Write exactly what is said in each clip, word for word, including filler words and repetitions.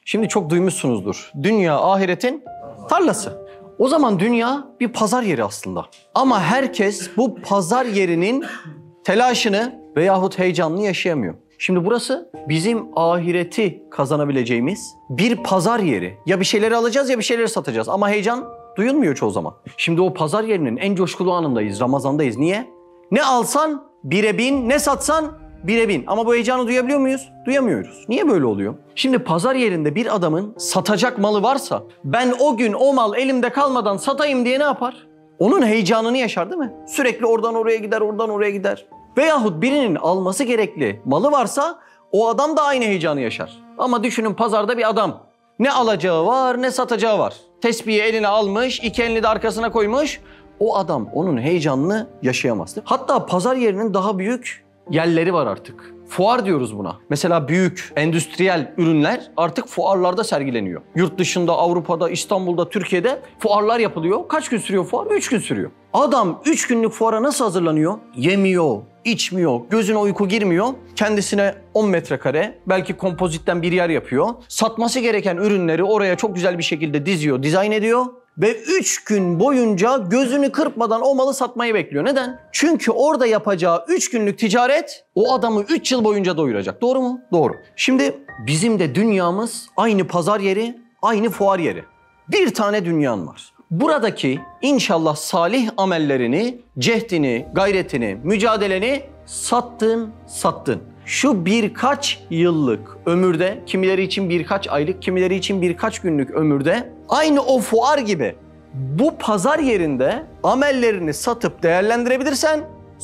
Şimdi çok duymuşsunuzdur. Dünya ahiretin tarlası. O zaman dünya bir pazar yeri aslında. Ama herkes bu pazar yerinin telaşını veyahut heyecanını yaşayamıyor. Şimdi burası bizim ahireti kazanabileceğimiz bir pazar yeri. Ya bir şeyleri alacağız ya bir şeyleri satacağız. Ama heyecan duyulmuyor çoğu zaman. Şimdi o pazar yerinin en coşkulu anındayız. Ramazandayız. Niye? Ne alsan bire bin, ne satsan bire bin. Ama bu heyecanı duyabiliyor muyuz? Duyamıyoruz. Niye böyle oluyor? Şimdi pazar yerinde bir adamın satacak malı varsa ben o gün o mal elimde kalmadan satayım diye ne yapar? Onun heyecanını yaşar değil mi? Sürekli oradan oraya gider, oradan oraya gider. Veyahut birinin alması gerekli malı varsa o adam da aynı heyecanı yaşar. Ama düşünün pazarda bir adam. Ne alacağı var ne satacağı var. Tesbihi eline almış, iki elini de arkasına koymuş. O adam onun heyecanını yaşayamaz. Hatta pazar yerinin daha büyük yerleri var artık. Fuar diyoruz buna. Mesela büyük endüstriyel ürünler artık fuarlarda sergileniyor. Yurt dışında, Avrupa'da, İstanbul'da, Türkiye'de fuarlar yapılıyor. Kaç gün sürüyor fuar? Üç gün sürüyor. Adam üç günlük fuara nasıl hazırlanıyor? Yemiyor, içmiyor, gözüne uyku girmiyor. Kendisine on metrekare, belki kompozitten bir yer yapıyor. Satması gereken ürünleri oraya çok güzel bir şekilde diziyor, dizayn ediyor. Ve üç gün boyunca gözünü kırpmadan o malı satmayı bekliyor. Neden? Çünkü orada yapacağı üç günlük ticaret o adamı üç yıl boyunca doyuracak. Doğru mu? Doğru. Şimdi bizim de dünyamız aynı pazar yeri, aynı fuar yeri. Bir tane dünyan var. Buradaki inşallah salih amellerini, cehdini, gayretini, mücadeleni sattın, sattın. Şu birkaç yıllık ömürde, kimileri için birkaç aylık, kimileri için birkaç günlük ömürde aynı o fuar gibi bu pazar yerinde amellerini satıp değerlendirebilirsen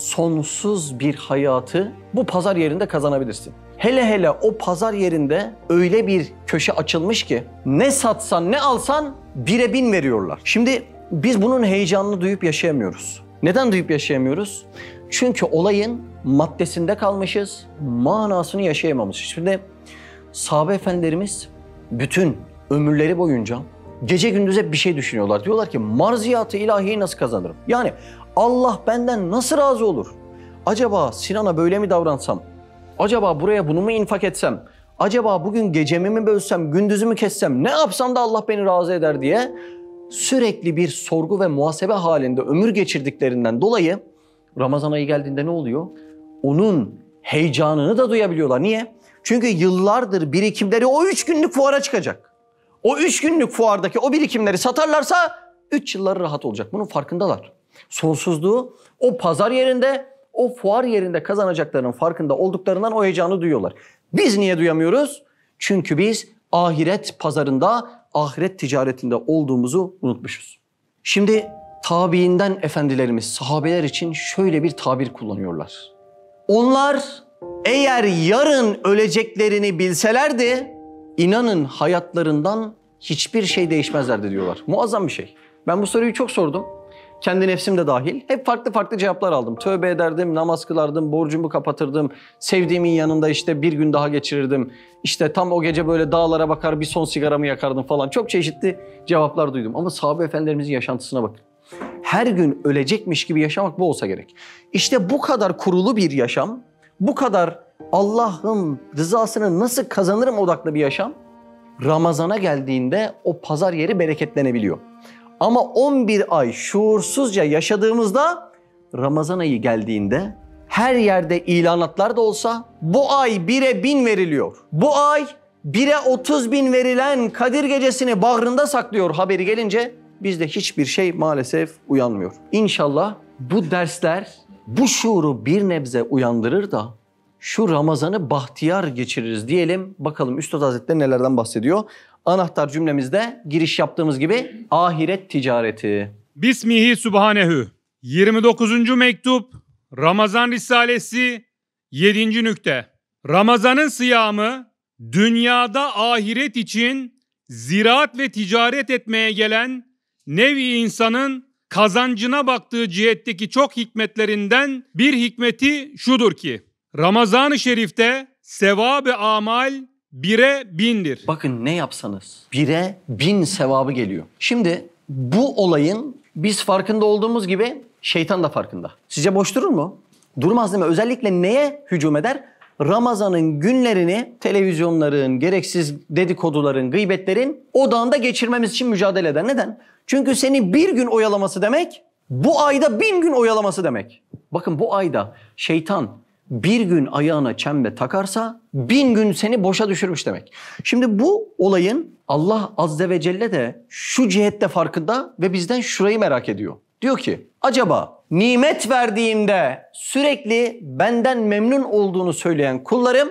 sonsuz bir hayatı bu pazar yerinde kazanabilirsin. Hele hele o pazar yerinde öyle bir köşe açılmış ki ne satsan ne alsan bire bin veriyorlar. Şimdi biz bunun heyecanını duyup yaşayamıyoruz. Neden duyup yaşayamıyoruz? Çünkü olayın maddesinde kalmışız, manasını yaşayamamışız. Şimdi sahabe efendilerimiz bütün ömürleri boyunca gece gündüz hep bir şey düşünüyorlar. Diyorlar ki marziyatı ilahiyi nasıl kazanırım? Yani Allah benden nasıl razı olur? Acaba Sinan'a böyle mi davransam? Acaba buraya bunu mu infak etsem? Acaba bugün gecemi mi bölsem, gündüzümü kessem? Ne yapsam da Allah beni razı eder diye sürekli bir sorgu ve muhasebe halinde ömür geçirdiklerinden dolayı Ramazan ayı geldiğinde ne oluyor? Onun heyecanını da duyabiliyorlar. Niye? Çünkü yıllardır birikimleri o üç günlük fuara çıkacak. O üç günlük fuardaki o birikimleri satarlarsa üç yılları rahat olacak. Bunun farkındalar. Sonsuzluğu o pazar yerinde, o fuar yerinde kazanacaklarının farkında olduklarından o heyecanı duyuyorlar. Biz niye duyamıyoruz? Çünkü biz ahiret pazarında, ahiret ticaretinde olduğumuzu unutmuşuz. Şimdi tabiinden efendilerimiz sahabeler için şöyle bir tabir kullanıyorlar. Onlar eğer yarın öleceklerini bilselerdi inanın hayatlarından hiçbir şey değişmezlerdi diyorlar. Muazzam bir şey. Ben bu soruyu çok sordum. Kendi nefsim de dahil. Hep farklı farklı cevaplar aldım. Tövbe ederdim, namaz kılardım, borcumu kapatırdım. Sevdiğimin yanında işte bir gün daha geçirirdim. İşte tam o gece böyle dağlara bakar bir son sigaramı yakardım falan. Çok çeşitli cevaplar duydum. Ama sahabe efendilerimizin yaşantısına bakın. Her gün ölecekmiş gibi yaşamak bu olsa gerek. İşte bu kadar kurulu bir yaşam, bu kadar Allah'ın rızasını nasıl kazanırım odaklı bir yaşam, Ramazana geldiğinde o pazar yeri bereketlenebiliyor. Ama on bir ay şuursuzca yaşadığımızda Ramazan ayı geldiğinde her yerde ilanatlar da olsa bu ay bire bin veriliyor. Bu ay bire otuz bin verilen Kadir Gecesi'ni bağrında saklıyor haberi gelince bizde hiçbir şey maalesef uyanmıyor. İnşallah bu dersler bu şuuru bir nebze uyandırır da şu Ramazan'ı bahtiyar geçiririz diyelim. Bakalım Üstad Hazretleri nelerden bahsediyor? Anahtar cümlemizde giriş yaptığımız gibi ahiret ticareti. Bismihi Subhanehu. yirmi dokuzuncu mektup Ramazan Risalesi yedinci nükte. Ramazan'ın sıyamı dünyada ahiret için ziraat ve ticaret etmeye gelen nevi insanın kazancına baktığı cihetteki çok hikmetlerinden bir hikmeti şudur ki Ramazan-ı Şerif'te sevab-ı amal bire bindir. Bakın ne yapsanız bire bin sevabı geliyor. Şimdi bu olayın biz farkında olduğumuz gibi şeytan da farkında. Sizce boş durur mu? Durmaz değil mi? Özellikle neye hücum eder? Ramazan'ın günlerini televizyonların, gereksiz dedikoduların, gıybetlerin odağında geçirmemiz için mücadele eder. Neden? Çünkü seni bir gün oyalaması demek, bu ayda bin gün oyalaması demek. Bakın bu ayda şeytan bir gün ayağına çembe takarsa bin gün seni boşa düşürmüş demek. Şimdi bu olayın Allah Azze ve Celle de şu cihette farkında ve bizden şurayı merak ediyor. Diyor ki acaba nimet verdiğimde sürekli benden memnun olduğunu söyleyen kullarım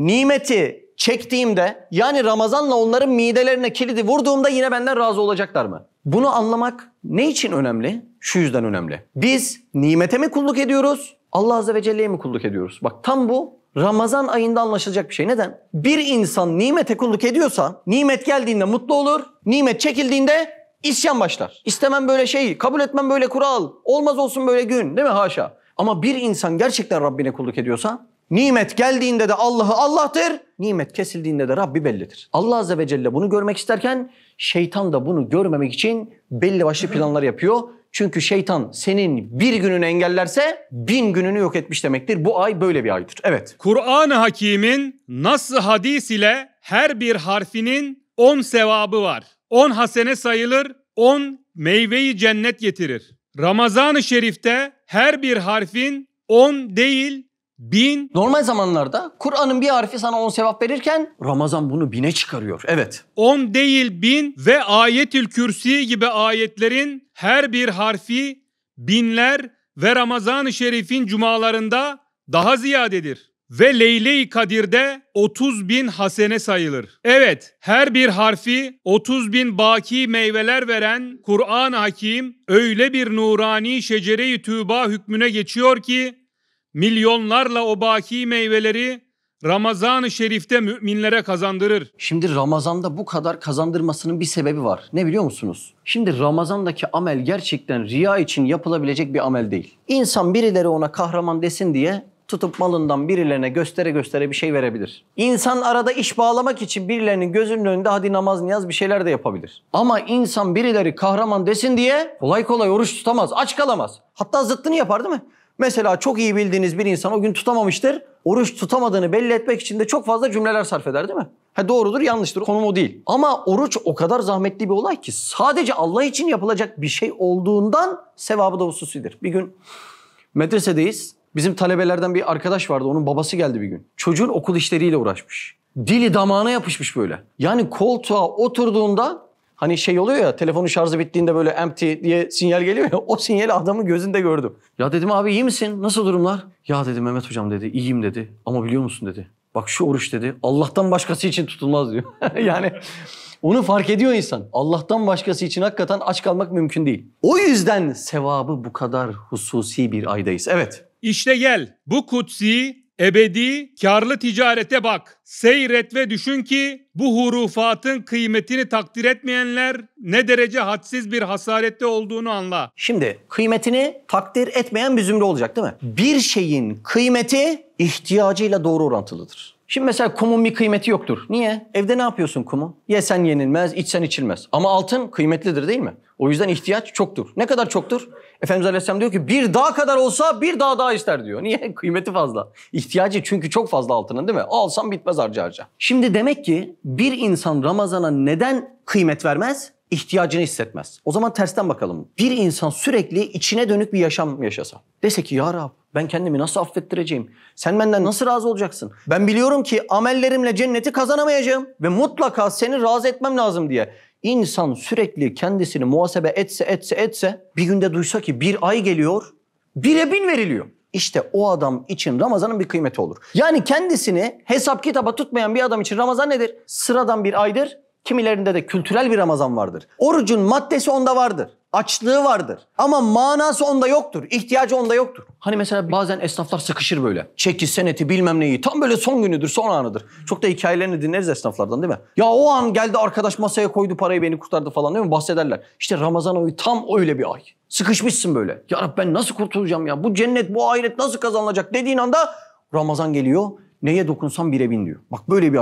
nimeti çektiğimde yani Ramazan'la onların midelerine kilidi vurduğumda yine benden razı olacaklar mı? Bunu anlamak ne için önemli? Şu yüzden önemli. Biz nimete mi kulluk ediyoruz? Allah Azze ve Celle'ye mi kulluk ediyoruz? Bak tam bu Ramazan ayında anlaşılacak bir şey. Neden? Bir insan nimete kulluk ediyorsa nimet geldiğinde mutlu olur, nimet çekildiğinde isyan başlar. İstemem böyle şeyi, kabul etmem böyle kural, olmaz olsun böyle gün değil mi? Haşa. Ama bir insan gerçekten Rabbine kulluk ediyorsa nimet geldiğinde de Allah'ı Allah'tır, nimet kesildiğinde de Rabbi bellidir. Allah Azze ve Celle bunu görmek isterken şeytan da bunu görmemek için belli başlı planlar yapıyor. Çünkü şeytan senin bir gününü engellerse bin gününü yok etmiş demektir. Bu ay böyle bir aydır. Evet. Kur'an-ı Hakîm'in nas-ı hadis ile her bir harfinin on sevabı var. on hasene sayılır, on meyveyi cennet getirir. Ramazan-ı Şerif'te her bir harfin on değil bin. Normal zamanlarda Kur'an'ın bir harfi sana on sevap verirken Ramazan bunu bine çıkarıyor. Evet. on değil bin ve Ayetül Kürsi gibi ayetlerin her bir harfi binler ve Ramazan-ı Şerif'in cumalarında daha ziyadedir. Ve Leyle-i Kadir'de otuz bin hasene sayılır. Evet, her bir harfi otuz bin baki meyveler veren Kur'an-ı Hakim öyle bir nurani şecere-i tüba hükmüne geçiyor ki milyonlarla o baki meyveleri Ramazan-ı Şerif'te müminlere kazandırır. Şimdi Ramazan'da bu kadar kazandırmasının bir sebebi var. Ne biliyor musunuz? Şimdi Ramazan'daki amel gerçekten riya için yapılabilecek bir amel değil. İnsan birileri ona kahraman desin diye tutup malından birilerine göstere göstere bir şey verebilir. İnsan arada iş bağlamak için birilerinin gözünün önünde hadi namaz niyaz bir şeyler de yapabilir. Ama insan birileri kahraman desin diye kolay kolay oruç tutamaz, aç kalamaz. Hatta zıttını yapar değil mi? Mesela çok iyi bildiğiniz bir insan o gün tutamamıştır. Oruç tutamadığını belli etmek için de çok fazla cümleler sarf eder değil mi? Ha doğrudur, yanlıştır. Konum o değil. Ama oruç o kadar zahmetli bir olay ki sadece Allah için yapılacak bir şey olduğundan sevabı da hususidir. Bir gün medresedeyiz. Bizim talebelerden bir arkadaş vardı. Onun babası geldi bir gün. Çocuğun okul işleriyle uğraşmış. Dili damağına yapışmış böyle. Yani koltuğa oturduğunda hani şey oluyor ya, telefonun şarjı bittiğinde böyle empty diye sinyal geliyor ya, o sinyali adamın gözünde gördüm. Ya dedim abi iyi misin? Nasıl durumlar? Ya dedi Mehmet hocam dedi iyiyim dedi. Ama biliyor musun dedi. Bak şu oruç dedi Allah'tan başkası için tutulmaz diyor. Yani onu fark ediyor insan. Allah'tan başkası için hakikaten aç kalmak mümkün değil. O yüzden sevabı bu kadar hususi bir aydayız. Evet. İşte gel bu kutsi, ebedi, karlı ticarete bak. Seyret ve düşün ki bu hurufatın kıymetini takdir etmeyenler ne derece hadsiz bir hasarette olduğunu anla. Şimdi kıymetini takdir etmeyen bir zümre olacak değil mi? Bir şeyin kıymeti ihtiyacıyla doğru orantılıdır. Şimdi mesela kumun bir kıymeti yoktur. Niye? Evde ne yapıyorsun kumu? Yesen yenilmez, içsen içilmez. Ama altın kıymetlidir değil mi? O yüzden ihtiyaç çoktur. Ne kadar çoktur? Efendimiz Aleyhisselam diyor ki bir dağ kadar olsa bir dağ daha ister diyor. Niye? Kıymeti fazla. İhtiyacı çünkü çok fazla altının değil mi? Alsam bitmez harca harca. Şimdi demek ki bir insan Ramazan'a neden kıymet vermez? İhtiyacını hissetmez. O zaman tersten bakalım. Bir insan sürekli içine dönük bir yaşam yaşasa. Dese ki ya Rab ben kendimi nasıl affettireceğim? Sen benden nasıl razı olacaksın? Ben biliyorum ki amellerimle cenneti kazanamayacağım ve mutlaka seni razı etmem lazım diye. İnsan sürekli kendisini muhasebe etse etse etse bir günde duysa ki bir ay geliyor, bire bin veriliyor. İşte o adam için Ramazan'ın bir kıymeti olur. Yani kendisini hesap kitaba tutmayan bir adam için Ramazan nedir? Sıradan bir aydır. Kimilerinde de kültürel bir Ramazan vardır. Orucun maddesi onda vardır. Açlığı vardır. Ama manası onda yoktur. İhtiyacı onda yoktur. Hani mesela bazen esnaflar sıkışır böyle. Çeki, seneti bilmem neyi. Tam böyle son günüdür, son anıdır. Çok da hikayelerini dinleriz esnaflardan değil mi? Ya o an geldi arkadaş masaya koydu parayı beni kurtardı falan değil mi? Bahsederler. İşte Ramazan ayı tam öyle bir ay. Sıkışmışsın böyle. Ya Rabbi ben nasıl kurtulacağım ya? Bu cennet, bu ahiret nasıl kazanılacak dediğin anda Ramazan geliyor. Neye dokunsam bire bin diyor. Bak böyle bir ay düşün.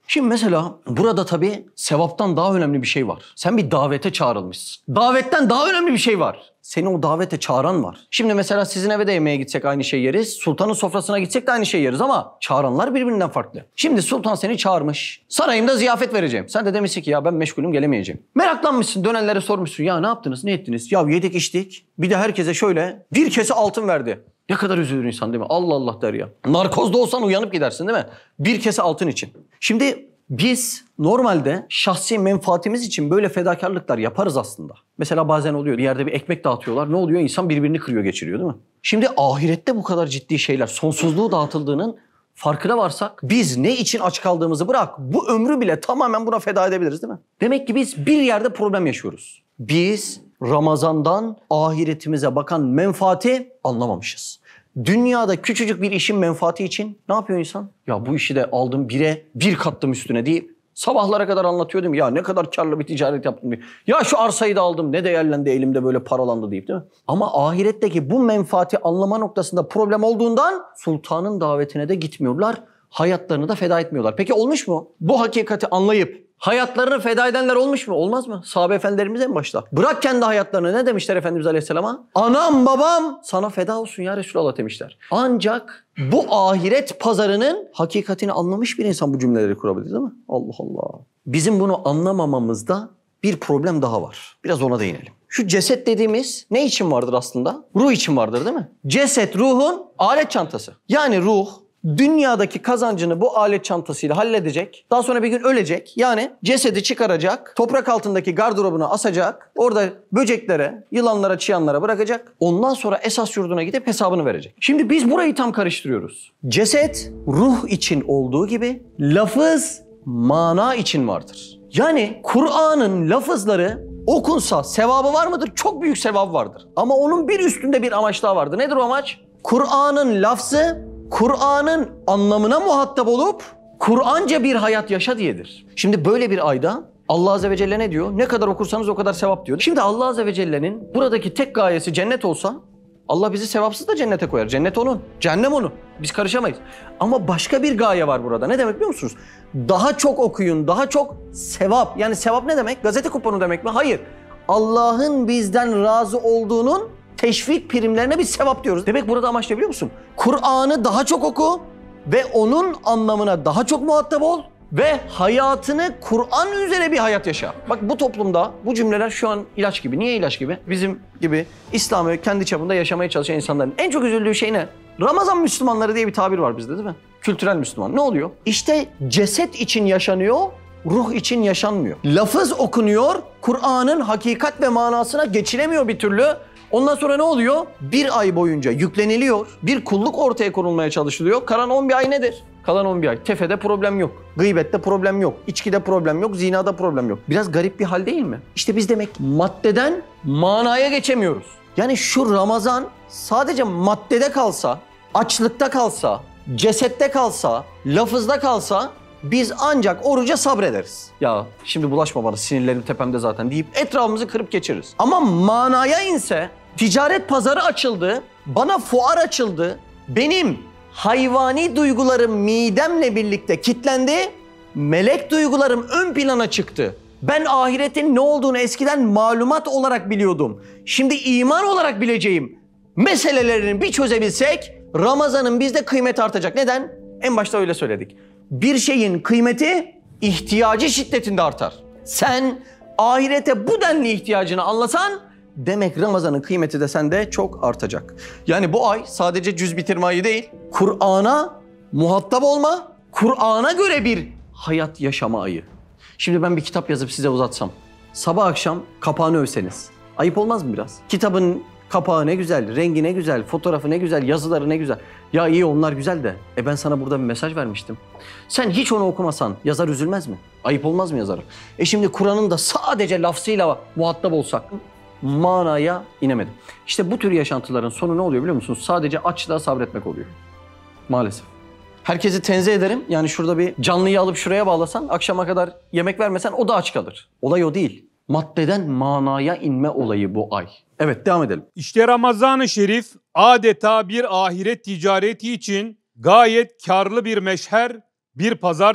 Şimdi mesela burada tabii sevaptan daha önemli bir şey var. Sen bir davete çağrılmışsın. Davetten daha önemli bir şey var. Seni o davete çağıran var. Şimdi mesela sizin eve de yemeğe gitsek aynı şey yeriz. Sultanın sofrasına gitsek de aynı şey yeriz ama çağıranlar birbirinden farklı. Şimdi sultan seni çağırmış. Sarayımda ziyafet vereceğim. Sen de demişsin ki ya ben meşgulüm gelemeyeceğim. Meraklanmışsın, dönenlere sormuşsun. Ya ne yaptınız, ne ettiniz? Ya yedik içtik. Bir de herkese şöyle bir kese altın verdi. Ne kadar üzülür insan değil mi? Allah Allah der ya. Narkozda olsan uyanıp gidersin değil mi? Bir kese altın için. Şimdi biz normalde şahsi menfaatimiz için böyle fedakarlıklar yaparız aslında. Mesela bazen oluyor bir yerde bir ekmek dağıtıyorlar. Ne oluyor? İnsan birbirini kırıyor geçiriyor değil mi? Şimdi ahirette bu kadar ciddi şeyler, sonsuzluğu dağıtıldığının farkına varsak biz ne için aç kaldığımızı bırak bu ömrü bile tamamen buna feda edebiliriz değil mi? Demek ki biz bir yerde problem yaşıyoruz. Biz Ramazan'dan ahiretimize bakan menfaati anlamamışız. Dünyada küçücük bir işin menfaati için ne yapıyor insan? Ya bu işi de aldım bire bir kattım üstüne deyip sabahlara kadar anlatıyor değil mi? Ya ne kadar karlı bir ticaret yaptım diye. Ya şu arsayı da aldım ne değerlendi elimde böyle paralandı deyip değil mi? Ama ahiretteki bu menfaati anlama noktasında problem olduğundan sultanın davetine de gitmiyorlar. Hayatlarını da feda etmiyorlar. Peki olmuş mu? Bu hakikati anlayıp hayatlarını feda edenler olmuş mu? Olmaz mı? Sahabe efendilerimiz en başta. Bırak kendi hayatlarını. Ne demişler Efendimiz Aleyhisselam'a? Anam babam sana feda olsun ya Resulallah demişler. Ancak bu ahiret pazarının hakikatini anlamış bir insan bu cümleleri kurabilir değil mi? Allah Allah. Bizim bunu anlamamamızda bir problem daha var. Biraz ona değinelim. Şu ceset dediğimiz ne için vardır aslında? Ruh için vardır değil mi? Ceset ruhun alet çantası. Yani ruh dünyadaki kazancını bu alet çantasıyla halledecek. Daha sonra bir gün ölecek. Yani cesedi çıkaracak. Toprak altındaki gardırobuna asacak. Orada böceklere, yılanlara, çıyanlara bırakacak. Ondan sonra esas yurduna gidip hesabını verecek. Şimdi biz burayı tam karıştırıyoruz. Ceset ruh için olduğu gibi lafız mana için vardır. Yani Kur'an'ın lafızları okunsa sevabı var mıdır? Çok büyük sevabı vardır. Ama onun bir üstünde bir amaç daha vardır. Nedir o amaç? Kur'an'ın lafzı Kur'an'ın anlamına muhatap olup Kur'anca bir hayat yaşa diyedir. Şimdi böyle bir ayda Allah Azze ve Celle ne diyor? Ne kadar okursanız o kadar sevap diyor. Şimdi Allah Azze ve Celle'nin buradaki tek gayesi cennet olsa Allah bizi sevapsız da cennete koyar. Cennet onun, cehennem onun. Biz karışamayız. Ama başka bir gaye var burada. Ne demek biliyor musunuz? Daha çok okuyun, daha çok sevap. Yani sevap ne demek? Gazete kuponu demek mi? Hayır. Allah'ın bizden razı olduğunun teşvik primlerine biz sevap diyoruz. Demek burada amaç ne biliyor musun? Kur'an'ı daha çok oku ve onun anlamına daha çok muhatap ol ve hayatını Kur'an üzere bir hayat yaşa. Bak bu toplumda bu cümleler şu an ilaç gibi. Niye ilaç gibi? Bizim gibi İslam'ı kendi çapında yaşamaya çalışan insanların en çok üzüldüğü şey ne? Ramazan Müslümanları diye bir tabir var bizde değil mi? Kültürel Müslüman. Ne oluyor? İşte ceset için yaşanıyor, ruh için yaşanmıyor. Lafız okunuyor, Kur'an'ın hakikat ve manasına geçilemiyor bir türlü. Ondan sonra ne oluyor? Bir ay boyunca yükleniliyor. Bir kulluk ortaya konulmaya çalışılıyor. Kalan on bir ay nedir? Kalan on bir ay. Tefede problem yok. Gıybette problem yok. İçkide problem yok. Zinada problem yok. Biraz garip bir hal değil mi? İşte biz demek maddeden manaya geçemiyoruz. Yani şu Ramazan sadece maddede kalsa, açlıkta kalsa, cesette kalsa, lafızda kalsa biz ancak oruca sabrederiz. Ya şimdi bulaşma bana, sinirlerim tepemde zaten deyip etrafımızı kırıp geçiririz. Ama manaya inse, ticaret pazarı açıldı, bana fuar açıldı, benim hayvani duygularım midemle birlikte kilitlendi, melek duygularım ön plana çıktı. Ben ahiretin ne olduğunu eskiden malumat olarak biliyordum. Şimdi iman olarak bileceğim meselelerini bir çözebilsek Ramazan'ın bizde kıymeti artacak. Neden? En başta öyle söyledik. Bir şeyin kıymeti ihtiyacı şiddetinde artar. Sen ahirete bu denli ihtiyacını anlasan demek Ramazan'ın kıymeti de sende çok artacak. Yani bu ay sadece cüz bitirme ayı değil, Kur'an'a muhatap olma, Kur'an'a göre bir hayat yaşama ayı. Şimdi ben bir kitap yazıp size uzatsam, sabah akşam kapağını övseniz, ayıp olmaz mı biraz? Kitabın kapağı ne güzel, rengi ne güzel, fotoğrafı ne güzel, yazıları ne güzel. Ya iyi onlar güzel de, e ben sana burada bir mesaj vermiştim. Sen hiç onu okumasan yazar üzülmez mi? Ayıp olmaz mı yazarı? E şimdi Kur'an'ın da sadece lafzıyla muhatap olsak manaya inemedim. İşte bu tür yaşantıların sonu ne oluyor biliyor musunuz? Sadece açlığa sabretmek oluyor. Maalesef. Herkesi tenzih ederim. Yani şurada bir canlıyı alıp şuraya bağlasan, akşama kadar yemek vermesen o da aç kalır. Olay o değil. Maddeden manaya inme olayı bu ay. Evet, devam edelim. İşte Ramazan-ı Şerif adeta bir ahiret ticareti için gayet karlı bir meşher, bir pazardır.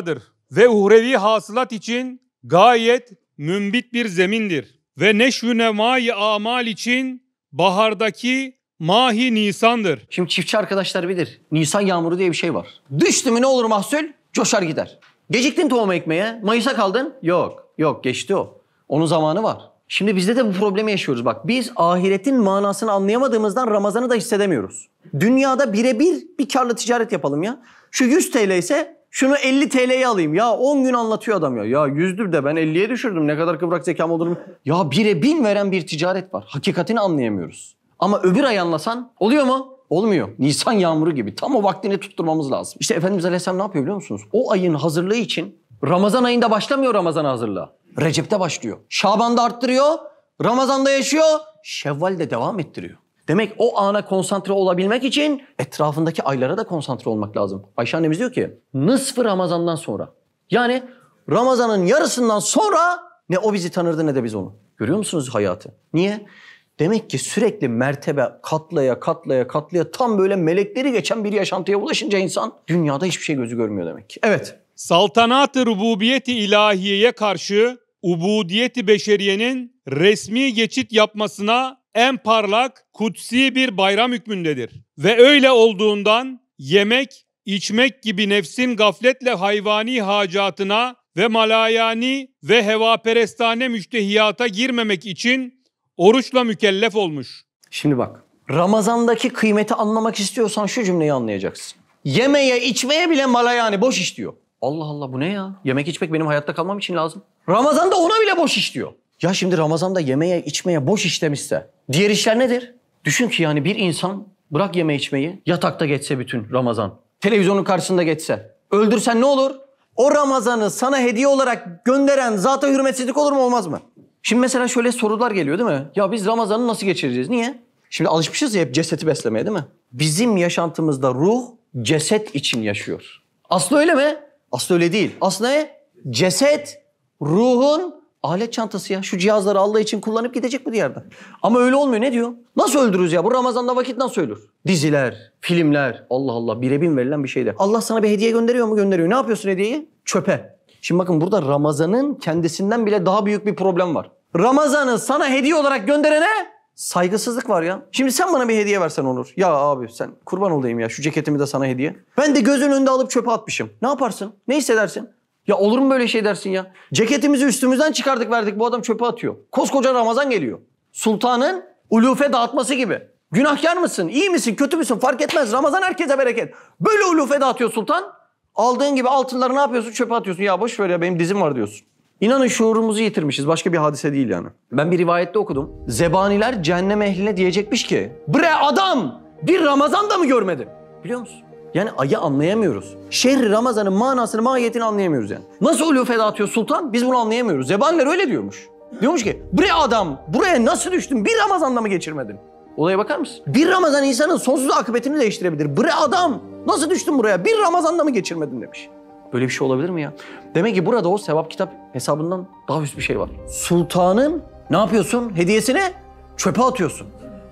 ve uhrevi hasılat için gayet mümbit bir zemindir. Ve neşv-ü nemâ-i amal için bahardaki Mahi Nisan'dır. Şimdi çiftçi arkadaşlar bilir. Nisan yağmuru diye bir şey var. Düştü mü ne olur mahsul? Coşar gider. Geciktin tohum ekmeye. Mayıs'a kaldın. Yok. Yok geçti o. Onun zamanı var. Şimdi bizde de bu problemi yaşıyoruz. Bak biz ahiretin manasını anlayamadığımızdan Ramazan'ı da hissedemiyoruz. Dünyada birebir bir karlı ticaret yapalım ya. Şu yüz TL ise şunu elli TL'ye alayım. Ya on gün anlatıyor adam ya. Ya yüzdür de ben elliye düşürdüm. Ne kadar kıvrak zekam olduğunu. Ya bire bin veren bir ticaret var. Hakikatini anlayamıyoruz. Ama öbür ay anlasan oluyor mu? Olmuyor. Nisan yağmuru gibi. Tam o vaktini tutturmamız lazım. İşte Efendimiz Aleyhisselam ne yapıyor biliyor musunuz? O ayın hazırlığı için Ramazan ayında başlamıyor Ramazan hazırlığı. Recep'te başlıyor. Şaban'da arttırıyor. Ramazan'da yaşıyor. Şevval'de devam ettiriyor. Demek o ana konsantre olabilmek için etrafındaki aylara da konsantre olmak lazım. Ayşe annemiz diyor ki nısfı Ramazan'dan sonra. Yani Ramazan'ın yarısından sonra ne o bizi tanırdı ne de biz onu. Görüyor musunuz hayatı? Niye? Demek ki sürekli mertebe katlaya katlaya katlaya tam böyle melekleri geçen bir yaşantıya ulaşınca insan dünyada hiçbir şey gözü görmüyor demek ki. Evet. Saltanat-ı rububiyeti ilahiyeye karşı ubudiyeti beşeriyenin resmi geçit yapmasına en parlak kutsi bir bayram hükmündedir. Ve öyle olduğundan yemek, içmek gibi nefsin gafletle hayvani hacatına ve malayani ve hevaperestane müştehiyata girmemek için oruçla mükellef olmuş. Şimdi bak, Ramazan'daki kıymeti anlamak istiyorsan şu cümleyi anlayacaksın. Yemeye, içmeye bile malayani boş iş diyor. Allah Allah bu ne ya? Yemek içmek benim hayatta kalmam için lazım. Ramazan'da ona bile boş iş diyor. Ya şimdi Ramazan'da yemeye, içmeye boş iş demişse diğer işler nedir? Düşün ki yani bir insan bırak yeme içmeyi, yatakta geçse bütün Ramazan. Televizyonun karşısında geçse. Öldürsen ne olur? O Ramazan'ı sana hediye olarak gönderen zata hürmetsizlik olur mu olmaz mı? Şimdi mesela şöyle sorular geliyor değil mi? Ya biz Ramazan'ı nasıl geçireceğiz? Niye? Şimdi alışmışız ya hep cesedi beslemeye değil mi? Bizim yaşantımızda ruh ceset için yaşıyor. Aslı öyle mi? Aslı öyle değil. Aslı ne? Ceset ruhun alet çantası ya. Şu cihazları Allah için kullanıp gidecek mi bir yerden? Ama öyle olmuyor. Ne diyor? Nasıl öldürürüz ya? Bu Ramazan'da vakit nasıl ölür? Diziler, filmler. Allah Allah bire bin verilen bir şeyler. Allah sana bir hediye gönderiyor mu? Gönderiyor. Ne yapıyorsun hediyeyi? Çöpe. Şimdi bakın burada Ramazan'ın kendisinden bile daha büyük bir problem var. Ramazan'ı sana hediye olarak gönderene saygısızlık var ya. Şimdi sen bana bir hediye versen Onur. Ya abi sen kurban olayım ya şu ceketimi de sana hediye. Ben de gözün önünde alıp çöpe atmışım. Ne yaparsın? Ne hissedersin? Ya olur mu böyle şey dersin ya? Ceketimizi üstümüzden çıkardık verdik bu adam çöpe atıyor. Koskoca Ramazan geliyor. Sultanın ulufe dağıtması gibi. Günahkar mısın? İyi misin? Kötü müsün? Fark etmez. Ramazan herkese bereket. Böyle ulufe dağıtıyor sultan. Aldığın gibi altınları ne yapıyorsun? Çöpe atıyorsun. Ya boş ver ya benim dizim var diyorsun. İnanın şuurumuzu yitirmişiz. Başka bir hadise değil yani. Ben bir rivayette okudum. Zebaniler cehennem ehline diyecekmiş ki bre adam bir Ramazan'da mı görmedin? Biliyor musun? Yani ayı anlayamıyoruz. Şehri Ramazan'ın manasını, mahiyetini anlayamıyoruz yani. Nasıl ulufe dağıtıyor sultan? Biz bunu anlayamıyoruz. Zebaniler öyle diyormuş. Diyormuş ki bre adam buraya nasıl düştün? Bir Ramazan'da mı geçirmedin? Olaya bakar mısın? Bir Ramazan insanın sonsuz akıbetini değiştirebilir. Bre adam nasıl düştün buraya? Bir Ramazan'da mı geçirmedin demiş. Böyle bir şey olabilir mi ya? Demek ki burada o sevap kitap hesabından daha üst bir şey var. Sultanın ne yapıyorsun? Hediyesini çöpe atıyorsun.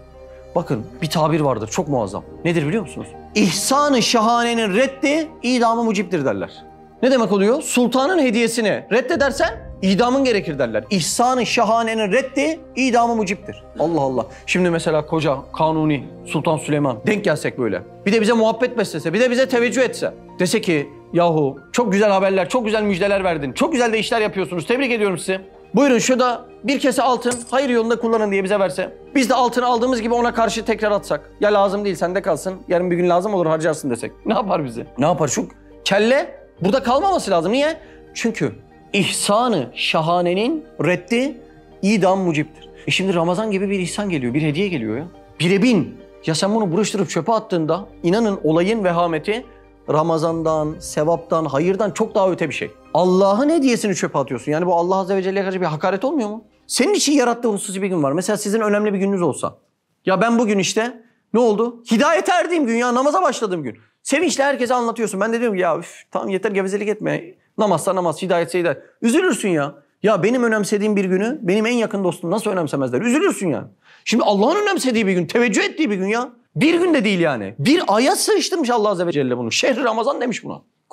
Bakın bir tabir vardır çok muazzam. Nedir biliyor musunuz? İhsan-ı şahanenin reddi idamı muciptir derler. Ne demek oluyor? Sultanın hediyesini reddedersen idamın gerekir derler. İhsan-ı şahanenin reddi idamı muciptir. Allah Allah. Şimdi mesela koca Kanuni Sultan Süleyman denk gelsek böyle. Bir de bize muhabbet beslese, bir de bize teveccüh etse. Dese ki yahu çok güzel haberler, çok güzel müjdeler verdin. Çok güzel de işler yapıyorsunuz. Tebrik ediyorum sizi. Buyurun şurada bir kese altın hayır yolunda kullanın diye bize verse. Biz de altını aldığımız gibi ona karşı tekrar atsak. Ya lazım değil sende kalsın. Yarın bir gün lazım olur harcarsın desek. Ne yapar bizi? Ne yapar? Şu kelle burada kalmaması lazım. Niye? Çünkü ihsanı şahanenin reddi idam muciptir. E şimdi Ramazan gibi bir ihsan geliyor. Bir hediye geliyor ya. Bire bin. Ya sen bunu buruşturup çöpe attığında inanın olayın vehameti Ramazan'dan, sevaptan, hayırdan çok daha öte bir şey. Allah'ın hediyesini çöpe atıyorsun. Yani bu Allah Azze ve Celle'ye karşı bir hakaret olmuyor mu? Senin için yarattığı hususi bir gün var. Mesela sizin önemli bir gününüz olsa. Ya ben bugün işte ne oldu? Hidayete erdiğim gün ya namaza başladığım gün. Sevinçle herkese anlatıyorsun. Ben de diyorum ki ya üf, tamam yeter gevezelik etme. Namazsa namaz, hidayetse hidayet. Üzülürsün ya. Ya benim önemsediğim bir günü benim en yakın dostum nasıl önemsemezler? Üzülürsün yani. Şimdi Allah'ın önemsediği bir gün, teveccüh ettiği bir gün ya. Bir gün de değil yani. Bir aya sığıştırmış Allah Azze ve Celle bunu. Şehri Ramazan demiş buna.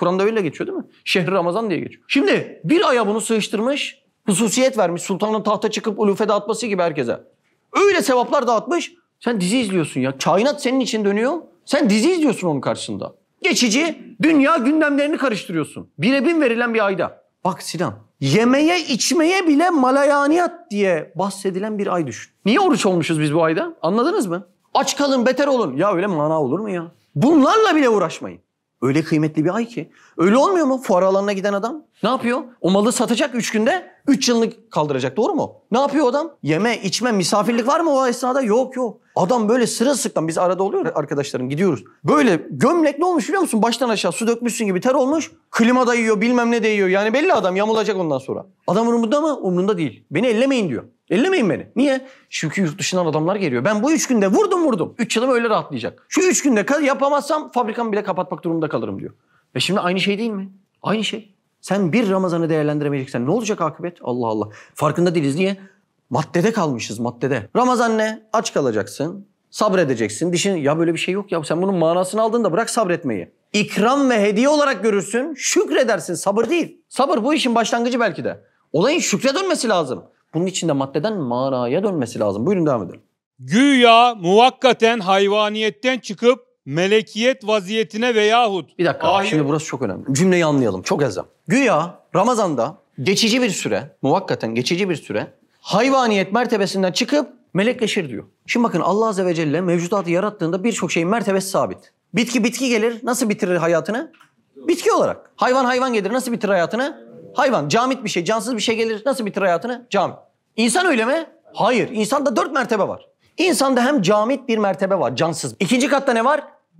Kur'an'da öyle geçiyor değil mi? Şehri Ramazan diye geçiyor. Şimdi bir aya bunu sığıştırmış, hususiyet vermiş. Sultanın tahta çıkıp ulufe dağıtması gibi herkese. Öyle sevaplar dağıtmış. Sen dizi izliyorsun ya. Kainat senin için dönüyor. Sen dizi izliyorsun onun karşısında. Geçici dünya gündemlerini karıştırıyorsun. Bire bin verilen bir ayda. Bak Sinan, yemeye içmeye bile malayaniyat diye bahsedilen bir ay düşün. Niye oruç olmuşuz biz bu ayda? Anladınız mı? Aç kalın, beter olun. Ya öyle mana olur mu ya? Bunlarla bile uğraşmayın. Öyle kıymetli bir ay ki. Öyle olmuyor mu? Fuar alanına giden adam ne yapıyor? O malı satacak üç günde, üç yıllık kaldıracak. Doğru mu? Ne yapıyor adam? Yeme, içme, misafirlik var mı o esnada? Yok yok. Adam böyle sırılsıklam, biz arada oluyor arkadaşlarım, gidiyoruz. Böyle gömlek ne olmuş biliyor musun? Baştan aşağı su dökmüşsün gibi ter olmuş. Klima da yiyor, bilmem ne de yiyor. Yani belli adam yamulacak ondan sonra. Adam umurunda mı? Umurunda değil. Beni ellemeyin diyor. Ellemeyin beni. Niye? Çünkü yurt dışından adamlar geliyor. Ben bu üç günde vurdum vurdum. Üç yılım öyle rahatlayacak. Şu üç günde yapamazsam fabrikamı bile kapatmak durumunda kalırım diyor. Ve şimdi aynı şey değil mi? Aynı şey. Sen bir Ramazan'ı değerlendiremeyeceksen ne olacak akıbet? Allah Allah. Farkında değiliz. Niye? Maddede kalmışız, maddede. Ramazan ne? Aç kalacaksın. Sabredeceksin. Dişin ya böyle bir şey yok ya. Sen bunun manasını aldın da bırak sabretmeyi. İkram ve hediye olarak görürsün. Şükredersin. Sabır değil. Sabır bu işin başlangıcı belki de. Olayın şükre dönmesi lazım. Bunun için de maddeden manaya dönmesi lazım. Buyurun devam edelim. Güya muvakkaten hayvaniyetten çıkıp melekiyet vaziyetine veyahut... Bir dakika. Ahiret... Şimdi burası çok önemli. Cümleyi anlayalım. Çok elzem. Güya Ramazan'da geçici bir süre, muvakkaten geçici bir süre hayvaniyet mertebesinden çıkıp melekleşir diyor. Şimdi bakın Allah Azze ve Celle mevcudatı yarattığında birçok şeyin mertebesi sabit. Bitki bitki gelir. Nasıl bitirir hayatını? Bitki olarak. Hayvan hayvan gelir. Nasıl bitirir hayatını? Hayvan. Camit bir şey, cansız bir şey gelir. Nasıl bitirir hayatını? Camit. İnsan öyle mi? Hayır. İnsanda dört mertebe var. İnsanda hem camit bir mertebe var, cansız. İkinci katta ne var?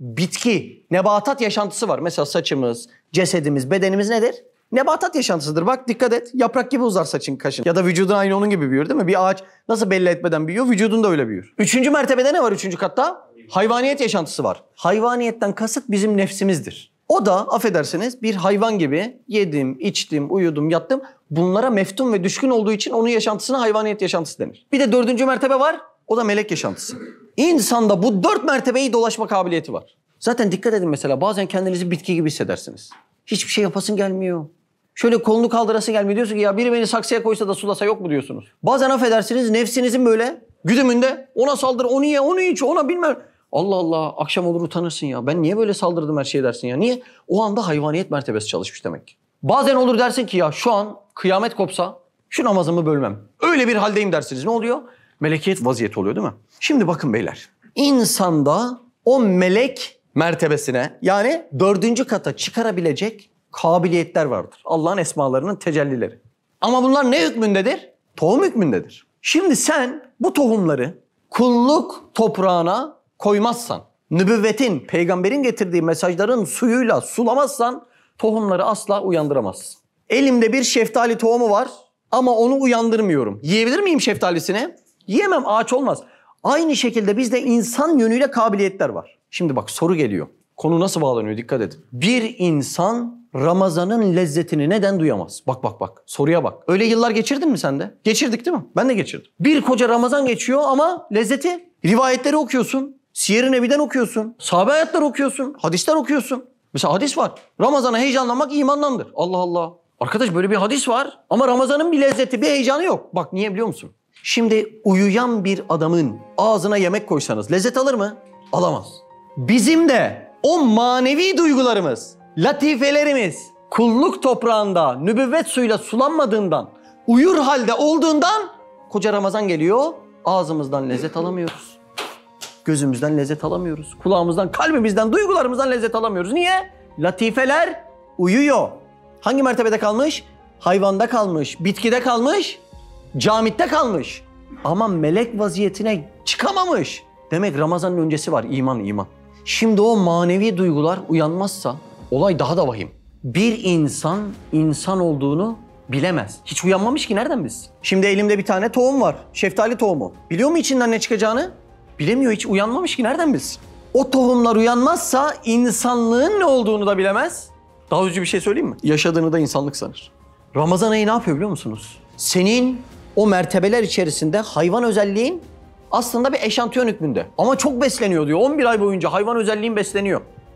Bitki, nebatat yaşantısı var. Mesela saçımız, cesedimiz, bedenimiz nedir? Nebatat yaşantısıdır. Bak dikkat et. Yaprak gibi uzar saçın, kaşın. Ya da vücudun aynı onun gibi büyür değil mi? Bir ağaç nasıl belli etmeden büyüyor, vücudun da öyle büyür. Üçüncü mertebede ne var üçüncü katta? Hayvaniyet yaşantısı var. Hayvaniyetten kasıt bizim nefsimizdir. O da affedersiniz bir hayvan gibi yedim, içtim, uyudum, yattım. Bunlara meftun ve düşkün olduğu için onun yaşantısına hayvaniyet yaşantısı denir. Bir de dördüncü mertebe var. O da melek yaşantısı. İnsanda bu dört mertebeyi dolaşma kabiliyeti var. Zaten dikkat edin mesela bazen kendinizi bitki gibi hissedersiniz. Hiçbir şey yapasın gelmiyor. Şöyle kolunu kaldırası gelmiyor. Diyorsun ki ya biri beni saksıya koysa da sulasa yok mu diyorsunuz. Bazen affedersiniz nefsinizin böyle güdümünde ona saldır, onu ye, onu iç, ona bilmem. Allah Allah akşam olur utanırsın ya. Ben niye böyle saldırdım her şeye dersin ya. Niye? O anda hayvaniyet mertebesi çalışmış demek ki. Bazen olur dersin ki ya şu an kıyamet kopsa şu namazımı bölmem. Öyle bir haldeyim dersiniz. Ne oluyor? Melekiyet vaziyeti oluyor değil mi? Şimdi bakın beyler. İnsanda o melek mertebesine yani dördüncü kata çıkarabilecek kabiliyetler vardır. Allah'ın esmalarının tecellileri. Ama bunlar ne hükmündedir? Tohum hükmündedir. Şimdi sen bu tohumları kulluk toprağına koymazsan, nübüvvetin, peygamberin getirdiği mesajların suyuyla sulamazsan tohumları asla uyandıramazsın. Elimde bir şeftali tohumu var ama onu uyandırmıyorum. Yiyebilir miyim şeftalisini? Yiyemem, ağaç olmaz. Aynı şekilde bizde insan yönüyle kabiliyetler var. Şimdi bak soru geliyor. Konu nasıl bağlanıyor dikkat edin. Bir insan Ramazan'ın lezzetini neden duyamaz? Bak bak bak soruya bak. Öyle yıllar geçirdin mi sen de? Geçirdik değil mi? Ben de geçirdim. Bir koca Ramazan geçiyor ama lezzeti rivayetleri okuyorsun. Siyer-i Nebi'den okuyorsun. Sahabe hayatları okuyorsun. Hadisler okuyorsun. Mesela hadis var. Ramazan'a heyecanlanmak imandandır. Allah Allah. Arkadaş böyle bir hadis var ama Ramazan'ın bir lezzeti, bir heyecanı yok. Bak niye biliyor musun? Şimdi uyuyan bir adamın ağzına yemek koysanız lezzet alır mı? Alamaz. Bizim de o manevi duygularımız, latifelerimiz kulluk toprağında nübüvvet suyuyla sulanmadığından, uyur halde olduğundan koca Ramazan geliyor, ağzımızdan lezzet alamıyoruz. Gözümüzden lezzet alamıyoruz. Kulağımızdan, kalbimizden, duygularımızdan lezzet alamıyoruz. Niye? Latifeler uyuyor. Hangi mertebede kalmış? Hayvanda kalmış, bitkide kalmış, camitte kalmış. Ama melek vaziyetine çıkamamış. Demek Ramazan'ın öncesi var. İman, iman. Şimdi o manevi duygular uyanmazsa olay daha da vahim. Bir insan insan olduğunu bilemez. Hiç uyanmamış ki nereden bilsin? Şimdi elimde bir tane tohum var. Şeftali tohumu. Biliyor mu içinden ne çıkacağını? Bilemiyor, hiç uyanmamış ki nereden bilsin? O tohumlar uyanmazsa insanlığın ne olduğunu da bilemez. Daha üzücü bir şey söyleyeyim mi? Yaşadığını da insanlık sanır. Ramazan ayı ne yapıyor biliyor musunuz? Senin o mertebeler içerisinde hayvan özelliğin aslında bir eşantiyon hükmünde. Ama çok besleniyor diyor. on bir ay boyunca hayvan özelliğin besleniyor.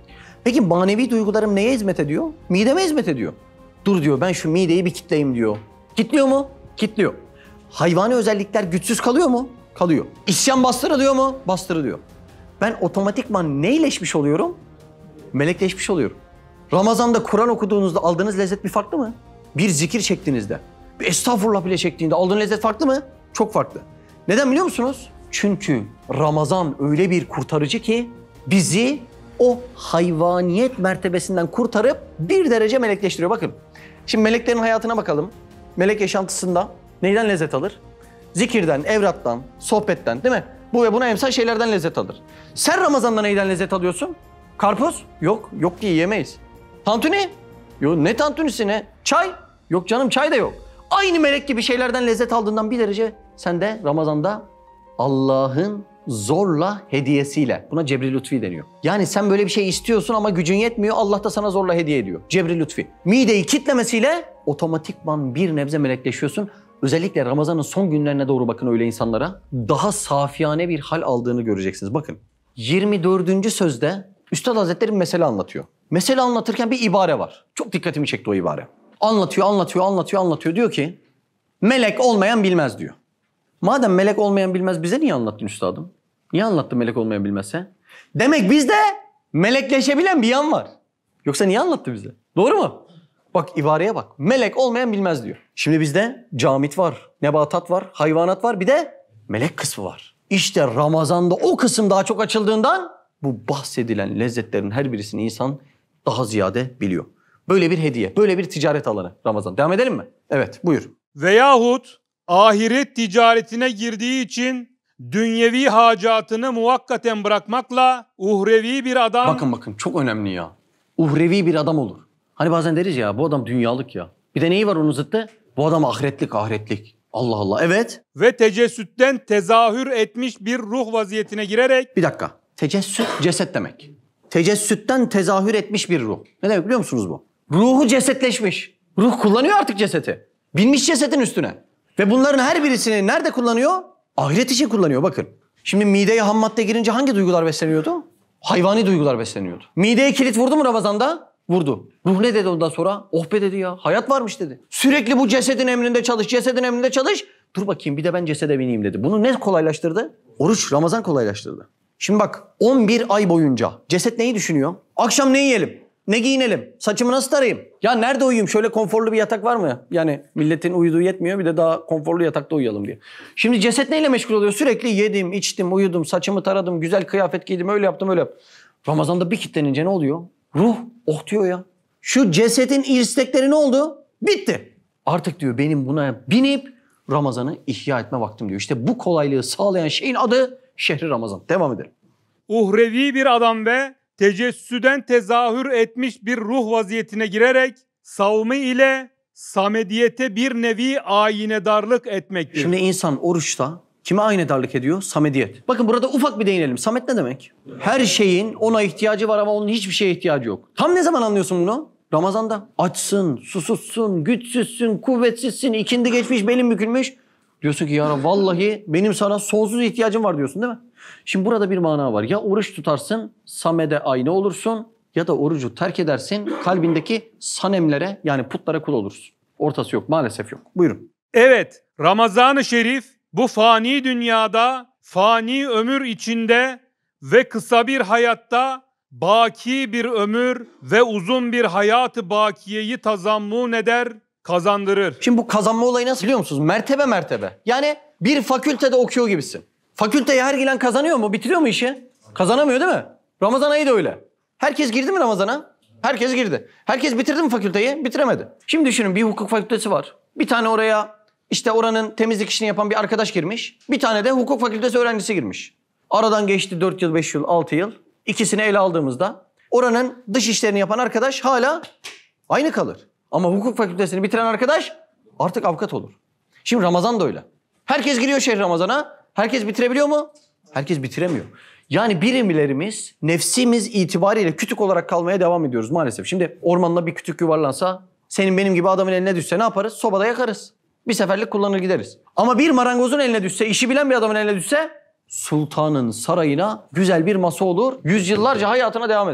Peki manevi duygularım neye hizmet ediyor? Mideme hizmet ediyor. Dur diyor, ben şu mideyi bir kitleyeyim diyor. Kitliyor mu? Kitliyor. Hayvani özellikler güçsüz kalıyor mu? Kalıyor. İsyan bastırılıyor mu? Bastırılıyor. Ben otomatikman neyleşmiş oluyorum? Melekleşmiş oluyorum. Ramazan'da Kur'an okuduğunuzda aldığınız lezzet bir farklı mı? Bir zikir çektiğinizde, bir estağfurullah bile çektiğinde aldığın lezzet farklı mı? Çok farklı. Neden biliyor musunuz? Çünkü Ramazan öyle bir kurtarıcı ki bizi o hayvaniyet mertebesinden kurtarıp bir derece melekleştiriyor. Bakın, şimdi meleklerin hayatına bakalım. Melek yaşantısında neyden lezzet alır? Zikirden, evrattan, sohbetten, değil mi? Bu ve buna emsal şeylerden lezzet alır. Sen Ramazan'da neyden lezzet alıyorsun? Karpuz? Yok, yok diye yemeyiz. Tantuni? Yok, ne tantunisi ne? Çay? Yok canım, çay da yok. Aynı melek gibi şeylerden lezzet aldığından bir derece sen de Ramazan'da Allah'ın zorla hediyesiyle. Buna cebri lütfi deniyor. Yani sen böyle bir şey istiyorsun ama gücün yetmiyor. Allah da sana zorla hediye ediyor. Cebri lütfi. Mideyi kitlemesiyle otomatikman bir nebze melekleşiyorsun. Özellikle Ramazan'ın son günlerine doğru bakın öyle insanlara. Daha safiyane bir hal aldığını göreceksiniz. Bakın yirmi dördüncü sözde Üstad Hazretleri bir mesele anlatıyor. Mesele anlatırken bir ibare var. Çok dikkatimi çekti o ibare. Anlatıyor, anlatıyor, anlatıyor, anlatıyor. Diyor ki melek olmayan bilmez diyor. Madem melek olmayan bilmez bize niye anlattın üstadım? Niye anlattın melek olmayan bilmezse? Demek bizde melekleşebilen bir yan var. Yoksa niye anlattı bize? Doğru mu? Bak ibareye bak. Melek olmayan bilmez diyor. Şimdi bizde camit var, nebatat var, hayvanat var. Bir de melek kısmı var. İşte Ramazan'da o kısım daha çok açıldığından bu bahsedilen lezzetlerin her birisini insan daha ziyade biliyor. Böyle bir hediye, böyle bir ticaret alanı Ramazan. Devam edelim mi? Evet, buyur. Veyahut ahiret ticaretine girdiği için dünyevi hacatını muvakkaten bırakmakla uhrevi bir adam... Bakın bakın çok önemli ya. Uhrevi bir adam olur. Hani bazen deriz ya bu adam dünyalık ya. Bir de neyi var onun zıttı? Bu adam ahiretlik ahiretlik. Allah Allah, evet. Ve tecessütten tezahür etmiş bir ruh vaziyetine girerek... Bir dakika. Tecessüt ceset demek. Tecessütten tezahür etmiş bir ruh. Ne demek biliyor musunuz bu? Ruhu cesetleşmiş. Ruh kullanıyor artık cesedi. Binmiş cesetin üstüne. Ve bunların her birisini nerede kullanıyor? Ahiret için kullanıyor bakın. Şimdi mideye ham madde girince hangi duygular besleniyordu? Hayvani duygular besleniyordu. Mideye kilit vurdu mu Ramazan'da? Vurdu. Ruh ne dedi ondan sonra? Oh be dedi ya. Hayat varmış dedi. Sürekli bu cesedin emrinde çalış, cesedin emrinde çalış. Dur bakayım bir de ben cesede bineyim dedi. Bunu ne kolaylaştırdı? Oruç, Ramazan kolaylaştırdı. Şimdi bak on bir ay boyunca ceset neyi düşünüyor? Akşam ne yiyelim? Ne giyinelim? Saçımı nasıl tarayayım? Ya nerede uyuyayım? Şöyle konforlu bir yatak var mı? Yani milletin uyuduğu yetmiyor bir de daha konforlu yatakta uyuyalım diye. Şimdi ceset neyle meşgul oluyor? Sürekli yedim, içtim, uyudum, saçımı taradım, güzel kıyafet giydim, öyle yaptım, öyle yaptım. Ramazan'da bir kitlenince ne oluyor? Ruh oh diyor ya. Şu cesetin istekleri ne oldu? Bitti. Artık diyor benim buna binip Ramazan'ı ihya etme vaktim diyor. İşte bu kolaylığı sağlayan şeyin adı Şehri Ramazan. Devam edelim. Uhrevi bir adam ve tecessüden tezahür etmiş bir ruh vaziyetine girerek savmı ile samediyete bir nevi ayinedarlık etmektir. Şimdi insan oruçta kime aynedarlık ediyor? Samediyet. Bakın burada ufak bir değinelim. Samet ne demek? Her şeyin ona ihtiyacı var ama onun hiçbir şeye ihtiyacı yok. Tam ne zaman anlıyorsun bunu? Ramazan'da. Açsın, susuzsun, güçsüzsün, kuvvetsizsin, ikindi geçmiş, belin bükülmüş. Diyorsun ki ya Rabbi, vallahi benim sana sonsuz ihtiyacım var diyorsun değil mi? Şimdi burada bir mana var. Ya oruç tutarsın, Samed'e ayna olursun ya da orucu terk edersin, kalbindeki sanemlere yani putlara kul olursun. Ortası yok, maalesef yok. Buyurun. Evet, Ramazan-ı Şerif bu fani dünyada, fani ömür içinde ve kısa bir hayatta baki bir ömür ve uzun bir hayat-ı bakiyeyi tazammun eder, kazandırır. Şimdi bu kazanma olayı nasıl biliyor musunuz? Mertebe mertebe. Yani bir fakültede okuyor gibisin. Fakülteye her giren kazanıyor mu? Bitiriyor mu işi? Kazanamıyor değil mi? Ramazan ayı da öyle. Herkes girdi mi Ramazan'a? Herkes girdi. Herkes bitirdi mi fakülteyi? Bitiremedi. Şimdi düşünün bir hukuk fakültesi var. Bir tane oraya işte oranın temizlik işini yapan bir arkadaş girmiş. Bir tane de hukuk fakültesi öğrencisi girmiş. Aradan geçti dört yıl, beş yıl, altı yıl. İkisini ele aldığımızda oranın dış işlerini yapan arkadaş hala aynı kalır. Ama hukuk fakültesini bitiren arkadaş artık avukat olur. Şimdi Ramazan da öyle. Herkes giriyor şehir Ramazan'a. Herkes bitirebiliyor mu? Herkes bitiremiyor. Yani birimlerimiz nefsimiz itibariyle kütük olarak kalmaya devam ediyoruz maalesef. Şimdi ormanda bir kütük yuvarlansa senin benim gibi adamın eline düşse ne yaparız? Sobada yakarız. Bir seferlik kullanır gideriz. Ama bir marangozun eline düşse, işi bilen bir adamın eline düşse sultanın sarayına güzel bir masa olur. Yüzyıllarca hayatına devam eder.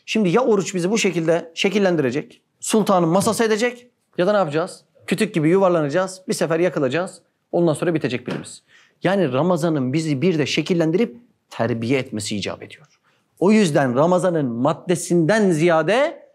Şimdi ya oruç bizi bu şekilde şekillendirecek, sultanın masası edecek ya da ne yapacağız? Kütük gibi yuvarlanacağız, bir sefer yakılacağız, ondan sonra bitecek birimiz. Yani Ramazan'ın bizi bir de şekillendirip terbiye etmesi icap ediyor. O yüzden Ramazan'ın maddesinden ziyade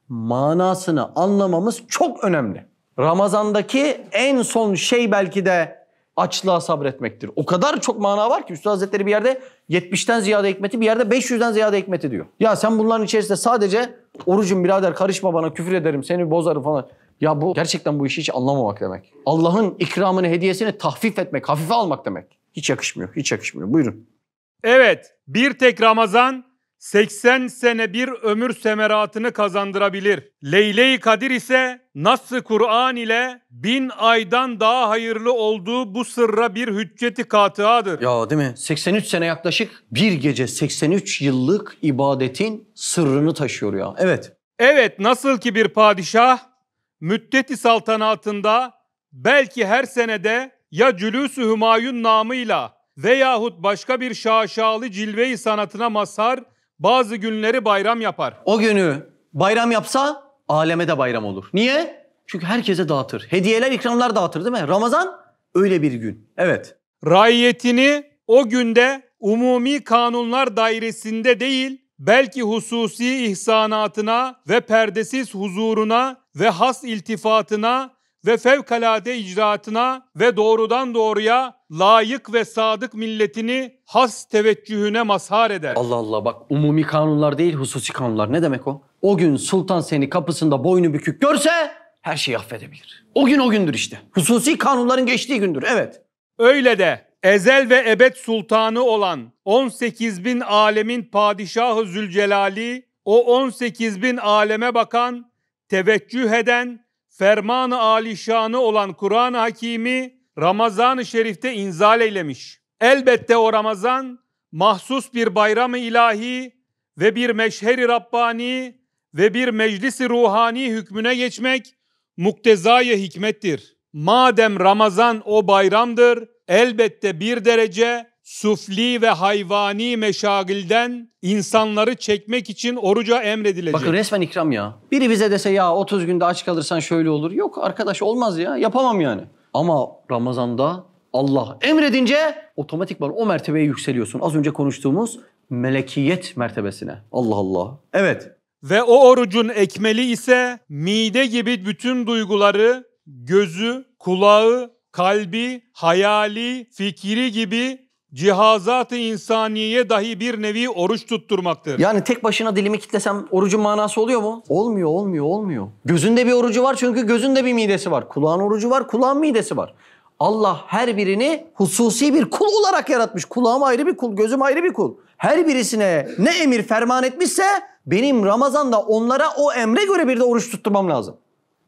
manasını anlamamız çok önemli. Ramazan'daki en son şey belki de açlığa sabretmektir. O kadar çok mana var ki Üstad Hazretleri bir yerde yetmişten ziyade hikmeti, bir yerde beş yüzden ziyade hikmeti diyor. Ya sen bunların içerisinde sadece orucum birader karışma bana, küfür ederim, seni bozarım falan. Ya bu gerçekten bu işi hiç anlamamak demek. Allah'ın ikramını, hediyesini tahfif etmek, hafife almak demek. Hiç yakışmıyor, hiç yakışmıyor. Buyurun. Evet, bir tek Ramazan seksen sene bir ömür semeratını kazandırabilir. Leyle-i Kadir ise Nass-ı Kur'an ile bin aydan daha hayırlı olduğu bu sırra bir hücceti katıadır. Ya değil mi? seksen üç sene yaklaşık bir gece seksen üç yıllık ibadetin sırrını taşıyor ya. Evet. Evet, nasıl ki bir padişah müddeti saltanatında belki her senede ya Cülûs-ü Hümayun namıyla veyahut başka bir şaşalı cilve-i sanatına mazhar bazı günleri bayram yapar. O günü bayram yapsa aleme de bayram olur. Niye? Çünkü herkese dağıtır. Hediyeler, ikramlar dağıtır değil mi? Ramazan öyle bir gün. Evet. Raiyetini o günde umumi kanunlar dairesinde değil, belki hususi ihsanatına ve perdesiz huzuruna ve has iltifatına ve fevkalade icraatına ve doğrudan doğruya layık ve sadık milletini has teveccühüne mazhar eder. Allah Allah, bak umumi kanunlar değil hususi kanunlar. Ne demek o? O gün sultan seni kapısında boynu bükük görse her şeyi affedebilir. O gün o gündür işte. Hususi kanunların geçtiği gündür. Evet. Öyle de ezel ve ebed sultanı olan on sekiz bin alemin padişahı Zülcelali, o on sekiz bin aleme bakan, teveccüh eden, ferman-ı alişanı olan Kur'an-ı Hakîm'i Ramazan-ı Şerif'te inzal eylemiş. Elbette o Ramazan mahsus bir bayram-ı ilahi ve bir meşher-i Rabbani ve bir meclis-i ruhani hükmüne geçmek muktezai hikmettir. Madem Ramazan o bayramdır, elbette bir derece sufli ve hayvani meşagilden insanları çekmek için oruca emredilecek. Bakın resmen ikram ya. Biri bize dese ya otuz günde aç kalırsan şöyle olur. Yok arkadaş, olmaz ya. Yapamam yani. Ama Ramazan'da Allah emredince otomatikman o mertebeye yükseliyorsun. Az önce konuştuğumuz melekiyet mertebesine. Allah Allah. Evet. Ve o orucun ekmeli ise mide gibi bütün duyguları, gözü, kulağı, kalbi, hayali, fikri gibi cihazat-ı insaniyeye dahi bir nevi oruç tutturmaktır. Yani tek başına dilimi kitlesem orucun manası oluyor mu? Olmuyor, olmuyor, olmuyor. Gözünde bir orucu var çünkü gözünde bir midesi var. Kulağın orucu var, kulağın midesi var. Allah her birini hususi bir kul olarak yaratmış. Kulağım ayrı bir kul, gözüm ayrı bir kul. Her birisine ne emir ferman etmişse benim Ramazan'da onlara o emre göre bir de oruç tutturmam lazım.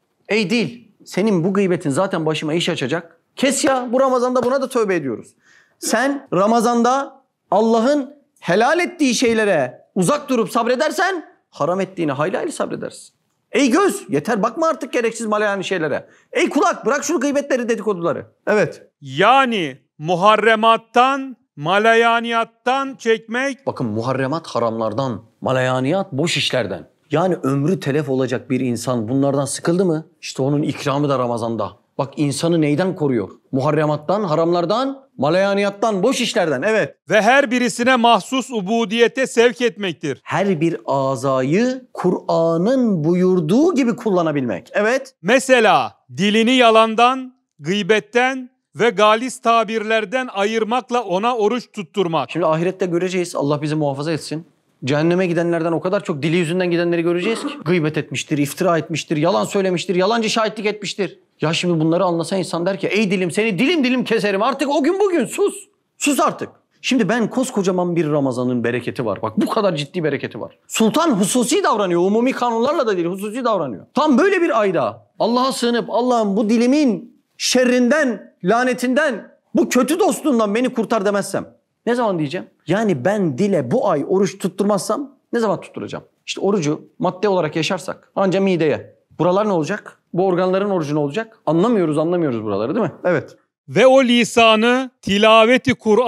Ey dil, senin bu gıybetin zaten başıma iş açacak. Kes ya, bu Ramazan'da buna da tövbe ediyoruz. Sen Ramazan'da Allah'ın helal ettiği şeylere uzak durup sabredersen haram ettiğine hayli hayli sabredersin. Ey göz, yeter bakma artık gereksiz malayani şeylere. Ey kulak, bırak şu gıybetleri, dedikoduları. Evet. Yani muharremattan, malayaniyattan çekmek. Bakın muharremat haramlardan, malayaniyat boş işlerden. Yani ömrü telef olacak bir insan bunlardan sıkıldı mı? İşte onun ikramı da Ramazan'da. Bak insanı neyden koruyor? Muharremattan, haramlardan, malayaniyattan, boş işlerden. Evet. Ve her birisine mahsus ubudiyete sevk etmektir. Her bir azayı Kur'an'ın buyurduğu gibi kullanabilmek. Evet. Mesela dilini yalandan, gıybetten ve galis tabirlerden ayırmakla ona oruç tutturmak. Şimdi ahirette göreceğiz. Allah bizi muhafaza etsin. Cehenneme gidenlerden o kadar çok dili yüzünden gidenleri göreceğiz ki. Gıybet etmiştir, iftira etmiştir, yalan söylemiştir, yalancı şahitlik etmiştir. Ya şimdi bunları anlasa insan der ki ey dilim seni dilim dilim keserim artık o gün bugün sus. Sus artık. Şimdi ben koskocaman bir Ramazan'ın bereketi var. Bak bu kadar ciddi bereketi var. Sultan hususi davranıyor. Umumi kanunlarla da değil, hususi davranıyor. Tam böyle bir ayda Allah'a sığınıp Allah'ım bu dilimin şerrinden, lanetinden, bu kötü dostluğundan beni kurtar demezsem ne zaman diyeceğim? Yani ben dile bu ay oruç tutturmazsam ne zaman tutturacağım? İşte orucu madde olarak yaşarsak ancak mideye. Buralar ne olacak? Bu organların orucu ne olacak? Anlamıyoruz anlamıyoruz buraları değil mi? Evet. Ve o lisanı tilaveti Kur'an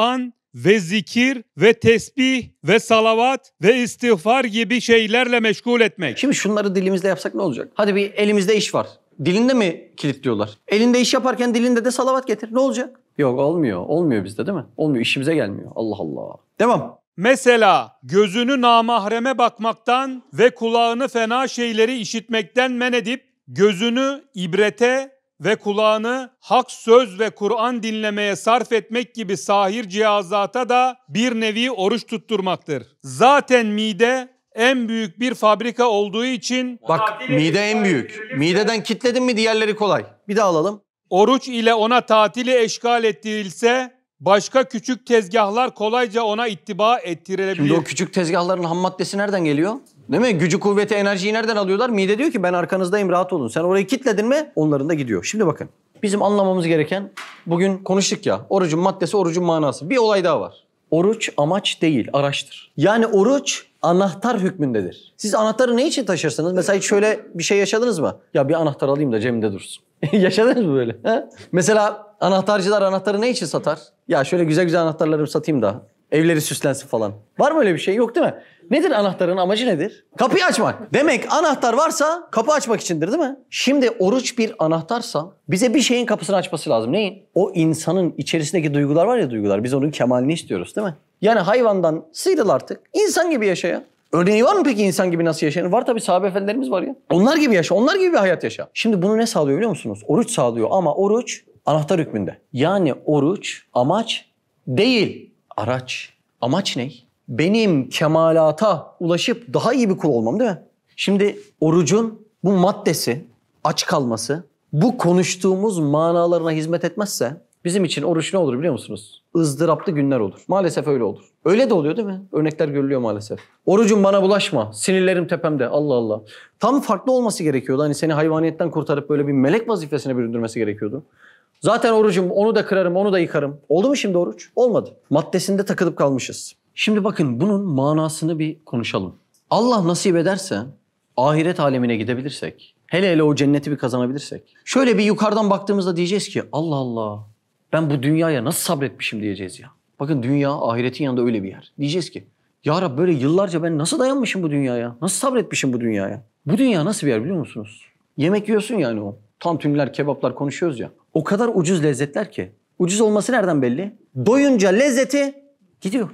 ve zikir ve tesbih ve salavat ve istiğfar gibi şeylerle meşgul etmek. Şimdi şunları dilimizde yapsak ne olacak? Hadi bir elimizde iş var. Dilinde mi kilitliyorlar? Elinde iş yaparken dilinde de salavat getir. Ne olacak? Yok olmuyor. Olmuyor bizde değil mi? Olmuyor. İşimize gelmiyor. Allah Allah. Devam. Mesela gözünü namahreme bakmaktan ve kulağını fena şeyleri işitmekten men edip gözünü ibrete ve kulağını hak söz ve Kur'an dinlemeye sarf etmek gibi sahir cihazata da bir nevi oruç tutturmaktır. Zaten mide en büyük bir fabrika olduğu için Bak mide en büyük. Mideden kitledin mi diğerleri kolay. Bir daha alalım. oruç ile ona tatili eşgal ettirilse başka küçük tezgahlar kolayca ona ittiba ettirilebilir. Şimdi o küçük tezgahların ham maddesi nereden geliyor? Değil mi? Gücü, kuvveti, enerjiyi nereden alıyorlar? Mide diyor ki ben arkanızdayım, rahat olun. Sen orayı kilitledin mi onların da gidiyor. Şimdi bakın bizim anlamamız gereken, bugün konuştuk ya, orucun maddesi, orucun manası. Bir olay daha var. Oruç amaç değil, araçtır. Yani oruç anahtar hükmündedir. Siz anahtarı ne için taşırsınız? Mesela hiç şöyle bir şey yaşadınız mı? Ya bir anahtar alayım da cebimde dursun. Yaşadınız mı böyle? He? Mesela anahtarcılar anahtarı ne için satar? Ya şöyle güzel güzel anahtarlarımı satayım da evleri süslensin falan. Var mı öyle bir şey? Yok değil mi? Nedir anahtarın amacı nedir? Kapıyı açmak. Demek anahtar varsa kapı açmak içindir değil mi? Şimdi oruç bir anahtarsa bize bir şeyin kapısını açması lazım. Neyin? O insanın içerisindeki duygular var ya, duygular. Biz onun kemalini istiyoruz değil mi? Yani hayvandan sıyrıl artık. İnsan gibi yaşa ya. Örneği var mı peki insan gibi nasıl yaşayan? Var tabii, sahabe efendilerimiz var ya. Onlar gibi yaşa, onlar gibi bir hayat yaşa. Şimdi bunu ne sağlıyor biliyor musunuz? Oruç sağlıyor ama oruç anahtar hükmünde. Yani oruç amaç değil, araç. Amaç ne? Benim kemalata ulaşıp daha iyi bir kul olmam değil mi? Şimdi orucun bu maddesi, aç kalması, bu konuştuğumuz manalarına hizmet etmezse bizim için oruç ne olur biliyor musunuz? ızdıraplı günler olur. Maalesef öyle olur. Öyle de oluyor değil mi? Örnekler görülüyor maalesef. Orucum bana bulaşma. Sinirlerim tepemde. Allah Allah. Tam farklı olması gerekiyordu. Hani seni hayvaniyetten kurtarıp böyle bir melek vazifesine büründürmesi gerekiyordu. Zaten orucum, onu da kırarım, onu da yıkarım. Oldu mu şimdi oruç? Olmadı. Maddesinde takılıp kalmışız. Şimdi bakın bunun manasını bir konuşalım. Allah nasip ederse ahiret alemine gidebilirsek, hele hele o cenneti bir kazanabilirsek, şöyle bir yukarıdan baktığımızda diyeceğiz ki Allah Allah, ben bu dünyaya nasıl sabretmişim diyeceğiz ya. Bakın dünya ahiretin yanında öyle bir yer. Diyeceğiz ki ya Rab, böyle yıllarca ben nasıl dayanmışım bu dünyaya? Nasıl sabretmişim bu dünyaya? Bu dünya nasıl bir yer biliyor musunuz? Yemek yiyorsun yani o. Tantunler, kebaplar konuşuyoruz ya. O kadar ucuz lezzetler ki. Ucuz olması nereden belli? Doyunca lezzeti gidiyor.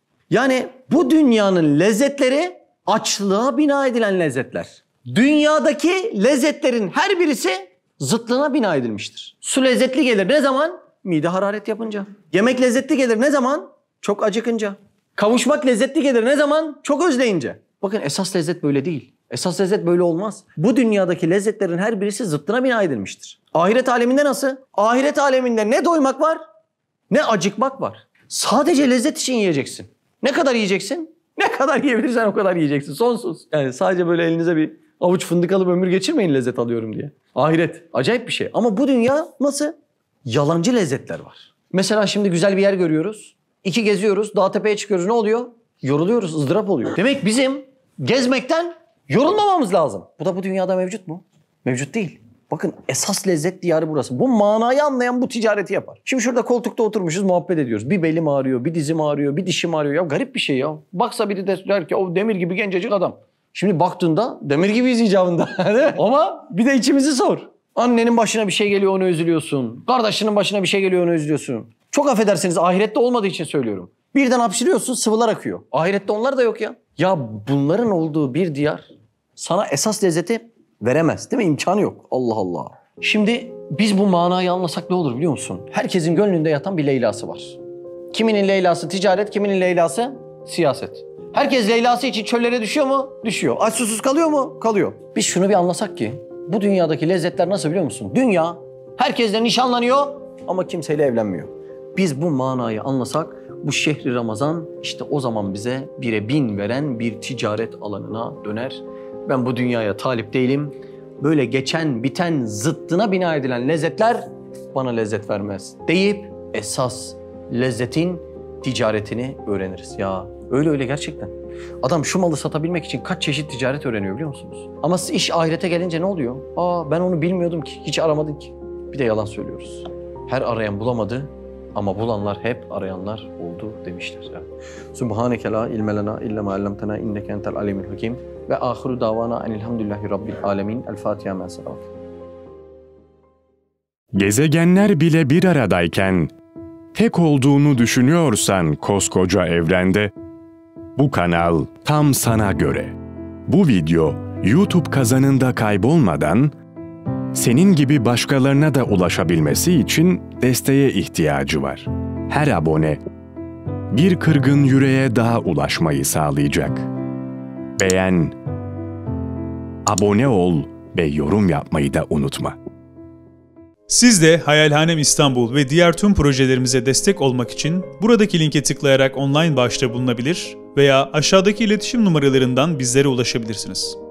Yani bu dünyanın lezzetleri açlığa bina edilen lezzetler. Dünyadaki lezzetlerin her birisi zıtlığına bina edilmiştir. Su lezzetli gelir ne zaman? Mide hararet yapınca. Yemek lezzetli gelir ne zaman? Çok acıkınca. Kavuşmak lezzetli gelir ne zaman? Çok özleyince. Bakın esas lezzet böyle değil. Esas lezzet böyle olmaz. Bu dünyadaki lezzetlerin her birisi zıttına bina edilmiştir. Ahiret aleminde nasıl? Ahiret aleminde ne doymak var ne acıkmak var. Sadece lezzet için yiyeceksin. Ne kadar yiyeceksin? Ne kadar yiyebilirsen o kadar yiyeceksin. Sonsuz. Yani sadece böyle elinize bir avuç fındık alıp ömür geçirmeyin lezzet alıyorum diye. Ahiret acayip bir şey. Ama bu dünya nasıl? Yalancı lezzetler var. Mesela şimdi güzel bir yer görüyoruz. İki geziyoruz. Dağ tepeye çıkıyoruz. Ne oluyor? Yoruluyoruz. ızdırap oluyor. Demek bizim gezmekten yorulmamamız lazım. Bu da bu dünyada mevcut mu? Mevcut değil. Bakın esas lezzet diyarı burası. Bu manayı anlayan bu ticareti yapar. Şimdi şurada koltukta oturmuşuz, muhabbet ediyoruz. Bir belim ağrıyor, bir dizim ağrıyor, bir dişim ağrıyor. Ya garip bir şey ya. Baksa biri de der ki o demir gibi gencecik adam. Şimdi baktığında demir gibiyiz icabında. Ama bir de içimizi sor. Annenin başına bir şey geliyor, onu üzülüyorsun. Kardeşinin başına bir şey geliyor, onu üzülüyorsun. Çok affedersiniz, ahirette olmadığı için söylüyorum. Birden hapşırıyorsun, sıvılar akıyor. Ahirette onlar da yok ya. Ya bunların olduğu bir diyar sana esas lezzeti veremez değil mi? İmkanı yok. Allah Allah. Şimdi biz bu manayı anlasak ne olur biliyor musun? Herkesin gönlünde yatan bir Leyla'sı var. Kiminin Leyla'sı ticaret, kiminin Leyla'sı siyaset. Herkes Leyla'sı için çöllere düşüyor mu? Düşüyor. Aç susuz kalıyor mu? Kalıyor. Biz şunu bir anlasak ki bu dünyadaki lezzetler nasıl biliyor musun? Dünya herkesle nişanlanıyor ama kimseyle evlenmiyor. Biz bu manayı anlasak bu şehri Ramazan işte o zaman bize bire bin veren bir ticaret alanına döner. Ben bu dünyaya talip değilim. Böyle geçen, biten, zıttına bina edilen lezzetler bana lezzet vermez deyip esas lezzetin ticaretini öğreniriz. Ya öyle öyle gerçekten. Adam şu malı satabilmek için kaç çeşit ticaret öğreniyor biliyor musunuz? Ama iş ahirete gelince ne oluyor? Aa ben onu bilmiyordum ki, hiç aramadım ki. Bir de yalan söylüyoruz. Her arayan bulamadı, Ama bulanlar hep arayanlar oldu demişler. Yani. Subhaneke la ilme lena illa ma allamtena inneke entel alimul hakim ve ahiru davana enilhamdülillahi rabbil alemin. El Fatiha ma selavat. Gezegenler bile bir aradayken tek olduğunu düşünüyorsan koskoca evrende bu kanal tam sana göre. Bu video YouTube kazanında kaybolmadan senin gibi başkalarına da ulaşabilmesi için desteğe ihtiyacı var. Her abone bir kırgın yüreğe daha ulaşmayı sağlayacak. Beğen, abone ol ve yorum yapmayı da unutma. Siz de Hayalhanem İstanbul ve diğer tüm projelerimize destek olmak için buradaki linke tıklayarak online bağışta bulunabilir veya aşağıdaki iletişim numaralarından bizlere ulaşabilirsiniz.